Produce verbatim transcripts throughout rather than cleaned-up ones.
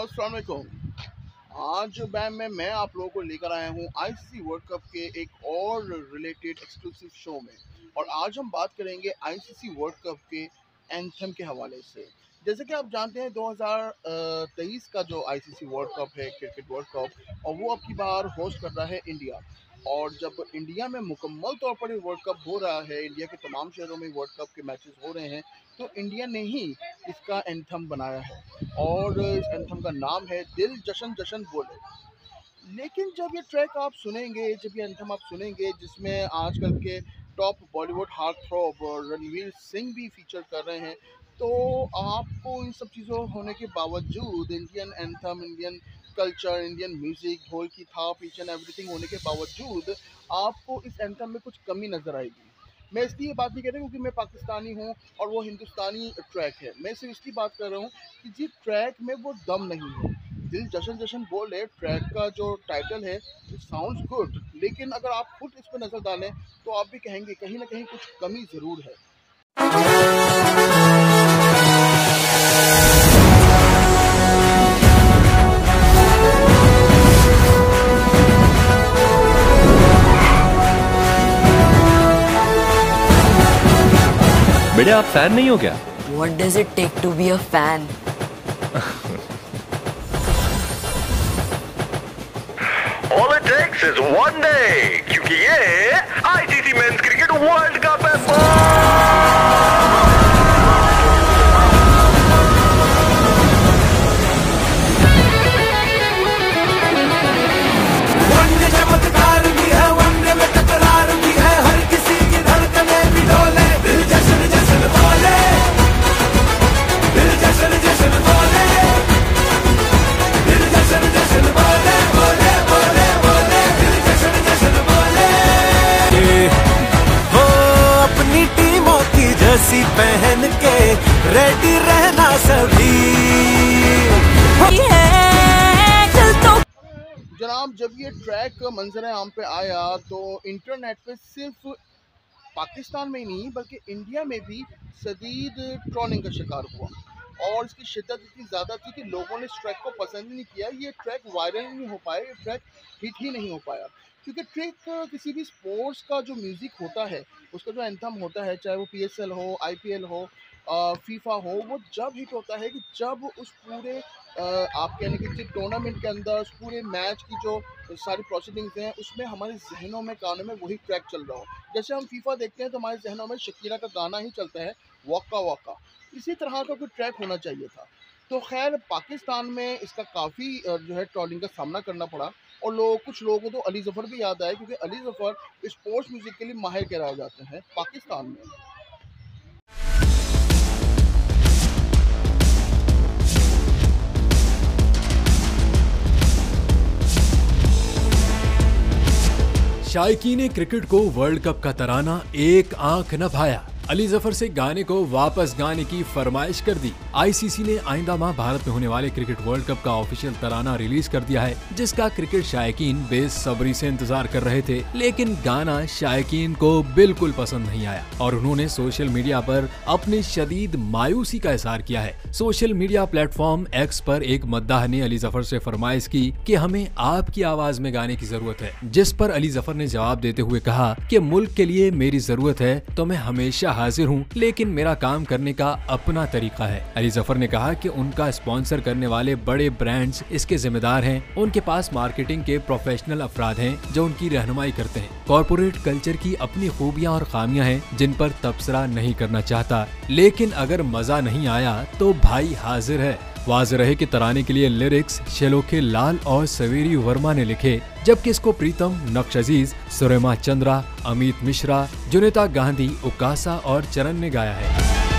अस्सलाम वालेकुम। आज बैम में मैं आप लोगों को लेकर आया हूँ आईसीसी वर्ल्ड कप के एक और रिलेटेड एक्सक्लूसिव शो में। और आज हम बात करेंगे आईसीसी वर्ल्ड कप के एंथम के हवाले से। जैसे कि आप जानते हैं दो हज़ार तेईस का जो आईसीसी वर्ल्ड कप है, क्रिकेट वर्ल्ड कप, और वो अब की बार होस्ट कर रहा है इंडिया। और जब इंडिया में मुकम्मल तौर पर ये वर्ल्ड कप हो रहा है, इंडिया के तमाम शहरों में वर्ल्ड कप के मैचेस हो रहे हैं, तो इंडिया ने ही इसका एंथम बनाया है। और इस एंथम का नाम है दिल जशन जशन बोले। लेकिन जब ये ट्रैक आप सुनेंगे, जब ये एंथम आप सुनेंगे, जिसमें आजकल के top Bollywood heartthrob Ranveer Singh भी फीचर कर रहे हैं, तो आपको इन सब चीज़ों होने के बावजूद Indian anthem, Indian culture, Indian music, ढोल की थाप, ईच एंड एवरीथिंग होने के बावजूद आपको इस एंथम में कुछ कमी नज़र आएगी। मैं इसलिए ये बात नहीं कह रहा क्योंकि मैं पाकिस्तानी हूँ और वो हिंदुस्तानी ट्रैक है। मैं सिर्फ इसकी बात कर रहा हूँ कि जिस ट्रैक में वो दम नहीं है। दिल जशन जशन बोले ट्रैक का जो टाइटल है, इट साउंड्स गुड, लेकिन अगर आप खुद इस पर नज़र डालें तो आप भी कहेंगे कहीं ना कहीं कुछ कमी ज़रूर है। बेटे आप फैन नहीं हो क्या? What does it take to be a fan? All it takes is one day, क्योंकि ये ICC men's cricket world cup है। पहन के रेडी रहना सभी जनाब, जब ये ट्रैक मंजर आम पे आया तो इंटरनेट पे सिर्फ पाकिस्तान में ही नहीं बल्कि इंडिया में भी शदीद ट्रोलिंग का शिकार हुआ। और इसकी शिद्दत इतनी ज़्यादा थी कि लोगों ने इस ट्रैक को पसंद ही नहीं किया। ये ट्रैक वायरल नहीं हो पाया, ये ट्रैक हिट ही नहीं हो पाया, क्योंकि ट्रैक किसी भी स्पोर्ट्स का जो म्यूज़िक होता है, उसका जो एंथम होता है, चाहे वो पीएसएल हो, आईपीएल हो, फीफा हो, वो जब हिट होता है कि जब उस पूरे आ, आप कहने कि टूर्नामेंट के अंदर उस पूरे मैच की जो सारी प्रोसीडिंग्स हैं उसमें हमारे जहनों में, कानों में वही ट्रैक चल रहा हो। जैसे हम फीफा देखते हैं तो हमारे जहनों में शकीरा का गाना ही चलता है, वॉका वॉका। इसी तरह का कोई ट्रैक होना चाहिए था। तो खैर पाकिस्तान में इसका काफ़ी जो है ट्रोलिंग का सामना करना पड़ा। और लोग कुछ लोगों को तो अली ज़फ़र भी याद आए, क्योंकि अली ज़फ़र स्पोर्ट्स म्यूज़िक के लिए माहिर कराए जाते हैं पाकिस्तान में। शायकीन क्रिकेट को वर्ल्ड कप का तराना एक आंख न भाया। अली ज़फ़र से गाने को वापस गाने की फरमाइश कर दी। आईसीसी ने आइंदा माह भारत में होने वाले क्रिकेट वर्ल्ड कप का ऑफिशियल तराना रिलीज कर दिया है, जिसका क्रिकेट शायकीन बेसब्री से इंतजार कर रहे थे। लेकिन गाना शायकीन को बिल्कुल पसंद नहीं आया और उन्होंने सोशल मीडिया पर अपनी शदीद मायूसी का इजहार किया है। सोशल मीडिया प्लेटफॉर्म एक्स पर एक मद्दाह ने अली ज़फ़र से फरमाइश की कि हमें आपकी आवाज में गाने की जरूरत है, जिस पर अली ज़फ़र ने जवाब देते हुए कहा कि मुल्क के लिए मेरी जरूरत है तो मैं हमेशा हाजिर हूँ, लेकिन मेरा काम करने का अपना तरीका है। अली ज़फ़र ने कहा कि उनका स्पॉन्सर करने वाले बड़े ब्रांड्स इसके जिम्मेदार हैं। उनके पास मार्केटिंग के प्रोफेशनल अफराद हैं जो उनकी रहनुमाई करते हैं। कॉर्पोरेट कल्चर की अपनी खूबियां और खामियां हैं जिन पर तबसरा नहीं करना चाहता, लेकिन अगर मजा नहीं आया तो भाई हाजिर है। वाज़ेह रहे कि तराने के लिए लिरिक्स शेलोके लाल और सवेरी वर्मा ने लिखे, जबकि इसको प्रीतम, नक्श अजीज, सुरेमा चंद्रा, अमित मिश्रा, जुनेता गांधी, उकासा और चरण ने गाया है।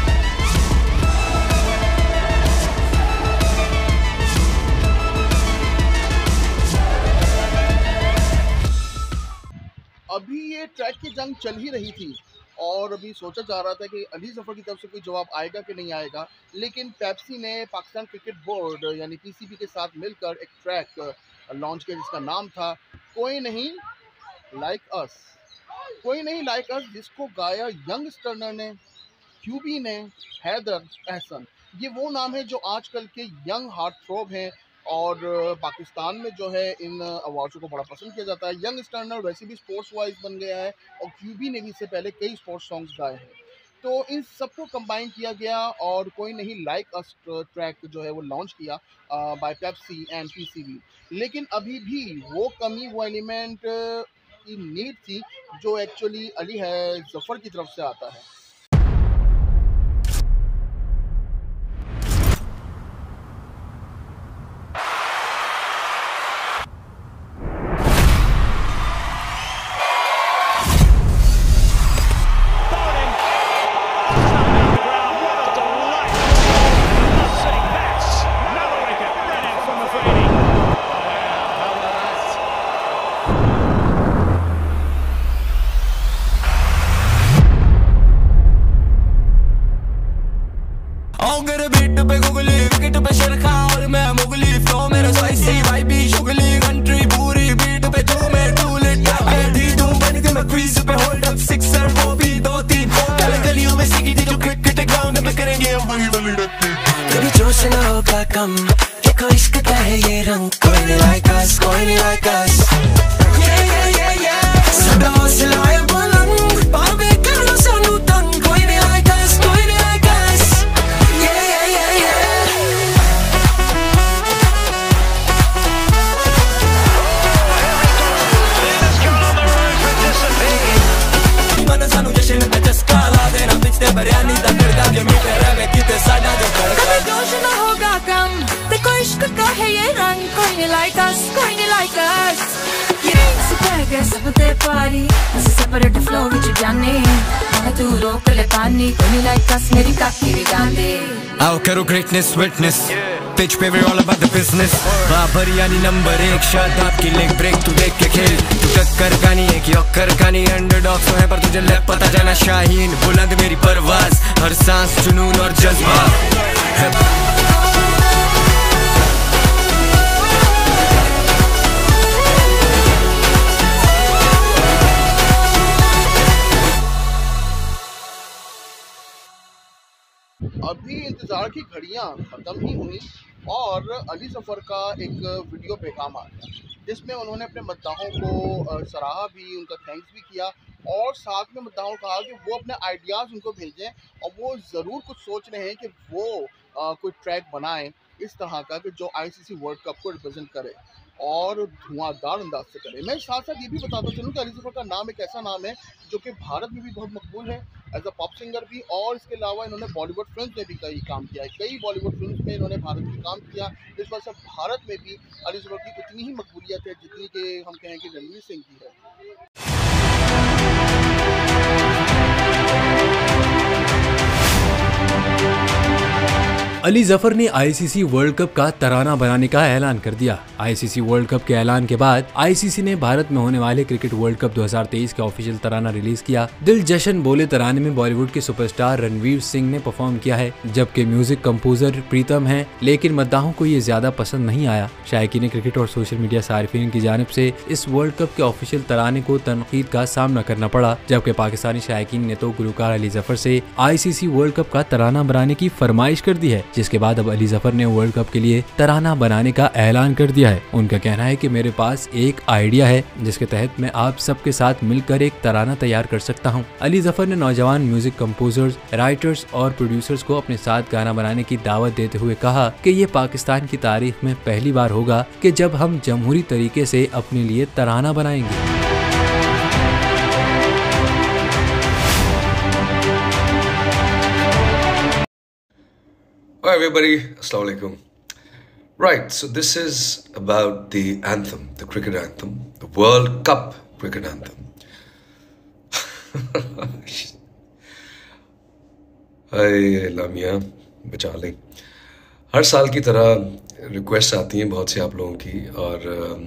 अभी ये ट्रैक की जंग चल ही रही थी और अभी सोचा जा रहा था कि अली ज़फ़र की तरफ से कोई जवाब आएगा कि नहीं आएगा, लेकिन पेप्सी ने पाकिस्तान क्रिकेट बोर्ड यानी पीसीबी के साथ मिलकर एक ट्रैक लॉन्च किया जिसका नाम था कोई नहीं लाइक अस। कोई नहीं लाइक अस, जिसको गाया यंग स्टर्नर ने, क्यूबी ने, हैदर, एहसन। ये वो नाम है जो आजकल के यंग हार्ट थ्रोब हैं, और पाकिस्तान में जो है इन अवार्ड्स को बड़ा पसंद किया जाता है। यंग स्टर्नर वैसे भी स्पोर्ट्स वाइज बन गया है और क्यूबी ने भी इससे पहले कई स्पोर्ट्स सॉन्ग्स गाए हैं। तो इन सबको कंबाइन किया गया और कोई नहीं लाइक अस ट्रैक जो है वो लॉन्च किया बाय पेप्सी एंड पीसीबी। लेकिन अभी भी वो कमी, वो एलिमेंट की नीड थी जो एक्चुअली अली है जफर की तरफ से आता है। कभी जोश ना होगा कम, देखो इश्क का है ये रंग, कोई नहीं like us, कोई नहीं like us। Yeah yeah yeah yeah, सदा हौसला है बुलंद, पावे करो सानू तंग, कोई नहीं like us, कोई नहीं like us। Yeah yeah yeah yeah, मन सानू जश्न दा चस्का ला देना, पिछले बरियानी दा करदा के मीठे रवे किते साडा जो कभी जोश ना होगा कम, देखो इश्क का है ये रंग, कोई नहीं like us, कोई नहीं like us। ये सुपर गए सब ते पारी, ऐसे सेपरेट फ्लो विच जाने, मैं तू रोक ले पानी, कोई नहीं like us, मेरी काकी भी गांदे। आओ करो greatness witness, pitch पे we're all about the business। Babar यानी नंबर एक, शादाब की लेग ब्रेक तू देख के खेल, तू टक्कर का नहीं एक यक्कर का नहीं, अंडरडॉग तो है पर तुझे लग पता जाना शाहीन, बुलंद मेरी परवाज़, हर सांस जुनून और जज्बा। अभी इंतजार की घड़ियां खत्म ही हुई और अली जफर का एक वीडियो पैगाम आ गया जिसमें उन्होंने अपने मद्दाहों को सराहा भी, उनका थैंक्स भी किया और साथ में मद्दाहों कहा कि वो अपने आइडियाज़ उनको भेजें और वो ज़रूर कुछ सोच रहे हैं कि वो आ, कोई ट्रैक बनाएं इस तरह का कि जो आईसीसी वर्ल्ड कप को रिप्रेजेंट करे और धुआंधार अंदाज से करे। मैं साथ साथ ये भी बताता चलूँ कि अली जफर का नाम एक ऐसा नाम है जो कि भारत में भी बहुत मकबूल है एज अ पॉप सिंगर भी, और इसके अलावा इन्होंने बॉलीवुड फिल्म में भी कई काम किया है, कई बॉलीवुड फिल्म में इन्होंने भारत में काम किया। इस वजह से भारत में भी अली जफर की उतनी ही मकबूलियत है जितनी कि हम कहें कि रणवीर सिंह की है। अली जफर ने आईसीसी वर्ल्ड कप का तराना बनाने का ऐलान कर दिया। आईसीसी वर्ल्ड कप के ऐलान के बाद आईसीसी ने भारत में होने वाले क्रिकेट वर्ल्ड कप दो हज़ार तेईस का ऑफिशियल तराना रिलीज किया। दिल जशन बोले तराने में बॉलीवुड के सुपरस्टार रणवीर सिंह ने परफॉर्म किया है, जबकि म्यूजिक कंपोजर प्रीतम है, लेकिन मद्दाहों को ये ज्यादा पसंद नहीं आया। शायकीन क्रिकेट और सोशल मीडिया सारिफीन की जानिब से इस वर्ल्ड कप के ऑफिशियल तराने को तनकीद का सामना करना पड़ा, जबकि पाकिस्तानी शायकीन ने तो गुलकार अली जफर से आईसीसी वर्ल्ड कप का तराना बनाने की फरमाइश कर दी है, जिसके बाद अब अली जफर ने वर्ल्ड कप के लिए तराना बनाने का ऐलान कर दिया है। उनका कहना है कि मेरे पास एक आइडिया है जिसके तहत मैं आप सबके साथ मिलकर एक तराना तैयार कर सकता हूं। अली जफर ने नौजवान म्यूजिक कंपोजर्स, राइटर्स और प्रोड्यूसर्स को अपने साथ गाना बनाने की दावत देते हुए कहा कि ये पाकिस्तान की तारीख में पहली बार होगा कि जब हम जमहूरी तरीके से अपने लिए तराना बनाएंगे। Hi everybody, Assalamu alaikum. Right, so this is about the anthem, the cricket anthem, the World Cup cricket anthem. हाय लामिया बचा लें। हर साल की तरह रिक्वेस्ट आती हैं बहुत से आप लोगों की और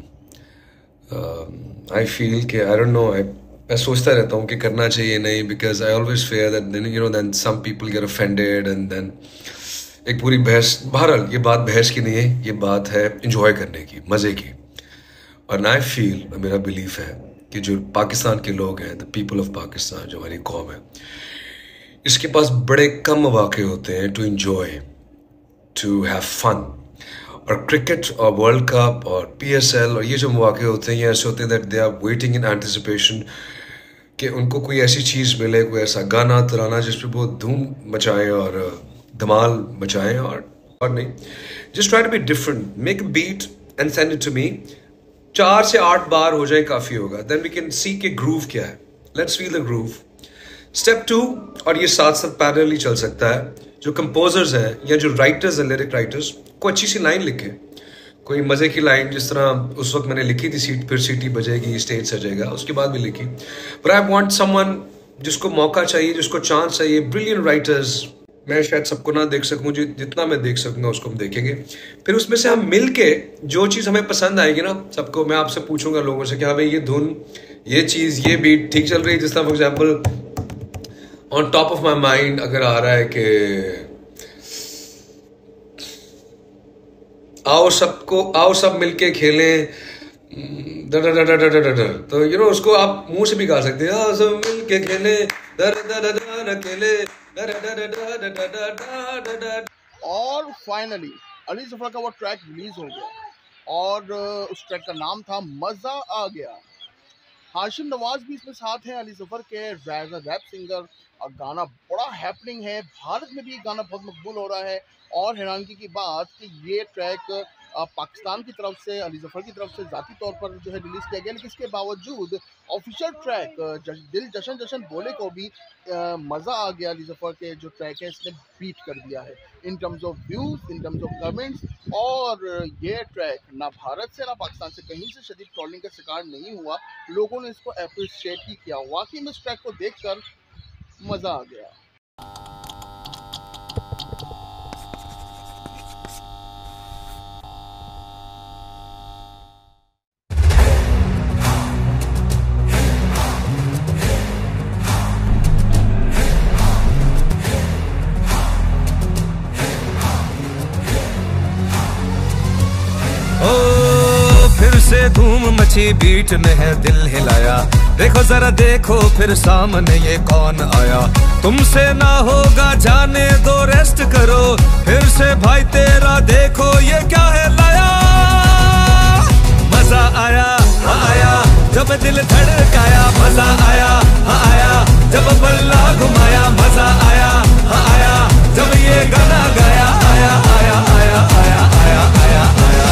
आई फील कि आई डोंट नो, मैं सोचता रहता हूँ कि करना चाहिए नहीं, because I always fear that then you know then some people get offended and then एक पूरी बहस। बहरहाल ये बात बहस की नहीं है, ये बात है इंजॉय करने की, मज़े की। और आई फील, मेरा बिलीफ है कि जो पाकिस्तान के लोग हैं, द पीपल ऑफ पाकिस्तान, जो हमारी कौम है, इसके पास बड़े कम मौके होते हैं to enjoy, to have fun. और क्रिकेट और वर्ल्ड कप और पीएसएल और ये जो मौके होते हैं ये ऐसे होते हैं that they are waiting in anticipation कि उनको कोई ऐसी चीज़ मिले, कोई ऐसा गाना तराना जिस पे वो धूम मचाएं और धमाल मचाएं और और नहीं, just try to be different, make a beat and send it to me. चार से आठ बार हो जाए काफ़ी होगा, देन वी कैन सी के ग्रूव क्या है, let's feel the groove. Step two, और ये साथ साथ पैरेलली चल सकता है, जो कंपोजर्स हैं या जो राइटर्स हैं, लिरिक राइटर्स, को अच्छी सी लाइन लिखे, कोई मज़े की लाइन, जिस तरह उस वक्त मैंने लिखी थी, सीट फिर सीटी बजेगी स्टेज सजेगा, उसके बाद भी लिखी। बट आई वांट समवन जिसको मौका चाहिए, जिसको चांस चाहिए, ब्रिलियंट राइटर्स। मैं शायद सबको ना देख सकूं, जितना मैं देख सकूंगा उसको हम देखेंगे, फिर उसमें से हम मिल के जो चीज़ हमें पसंद आएगी ना सबको, मैं आपसे पूछूंगा लोगों से कि हाँ भाई ये धुन, ये चीज़, ये बीट ठीक चल रही है। जिस तरह for example on top of my mind अगर आ रहा है कि आओ सबको, आओ सब मिलके खेलें डर डर डर डर डर डर, तो यू नो उसको आप मुंह से भी गा सकते हैं, आओ सब मिलके खेलें डर डर डर खेले डर डर डर डर डर डर। और फाइनली अली जफर का वो ट्रैक रिलीज हो गया और उस ट्रैक का नाम था मज़ा आ गया। हाशिम नवाज भी इसमें साथ हैं, अली जफर के रैप सिंगर, और गाना बड़ा हैपनिंग है। भारत में भी ये गाना बहुत मकबूल हो रहा है और हैरानगी की बात कि ये ट्रैक पाकिस्तान की तरफ से, अली जफर की तरफ से ज़ाती तौर पर जो है रिलीज़ किया गया, लेकिन इसके बावजूद ऑफिशियल ट्रैक जश, दिल जशन जशन बोले को भी मज़ा आ गया अली जफर के जो ट्रैक है इसने बीट कर दिया है in terms of views, in terms of comments. और ये ट्रैक ना भारत से ना पाकिस्तान से कहीं से शदीद ट्रोलिंग का शिकार नहीं हुआ, लोगों ने इसको अप्रिशिएट ही किया। वाकई में इस ट्रैक को देख कर मज़ा आ गया। से धूम मची बीट ने है दिल हिलाया, देखो जरा देखो फिर सामने ये कौन आया। तुमसे ना होगा जाने दो रेस्ट करो, फिर से भाई तेरा देखो ये क्या है लाया। मजा आया हाँ आया जब दिल धड़काया, मजा आया हाँ आया जब बल्ला घुमाया, मजा आया हाँ आया जब ये गाना गाया। आया आया आया आया आया आया आया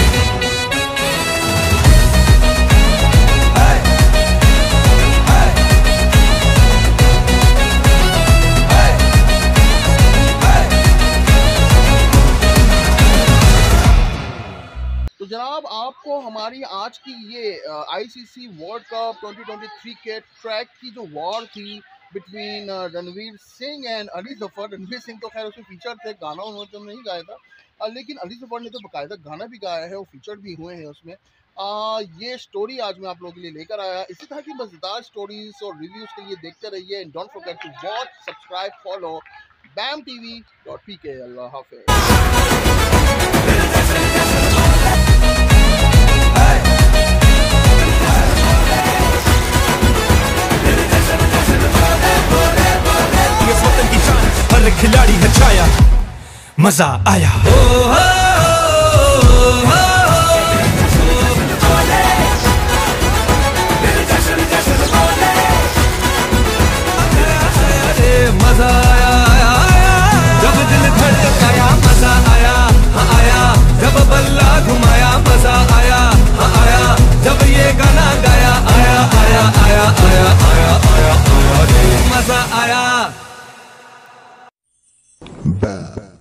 तो जनाब, आपको हमारी आज की ये ICC world cup twenty twenty three के ट्रैक की जो वॉर थी बिटवीन रणवीर सिंह एंड अली जफर, रणवीर सिंह तो खैर उसमें फीचर थे, गाना उन्होंने तो नहीं गाया था, लेकिन अली जफर ने तो बाकायदा गाना भी गाया है, वो फीचर भी हुए हैं उसमें। आ, ये स्टोरी आज मैं आप लोगों के लिए लेकर आया। इसी तरह की मज़ेदार स्टोरीज और रिव्यूज़ के लिए देखते रहिए। Don't forget to watch, subscribe, follow Bam TV dot P K. अल्लाह हाफ़िज़। हर खिलाड़ी है छाया, मजा आया। मजा आया जब दिल धड़काया, मजा आया हाँ आया जब बल्ला घुमाया, मजा आया हाँ आया जब ये गाना गाया। आया आया आया आया आया आया आया मजा आया। Bad.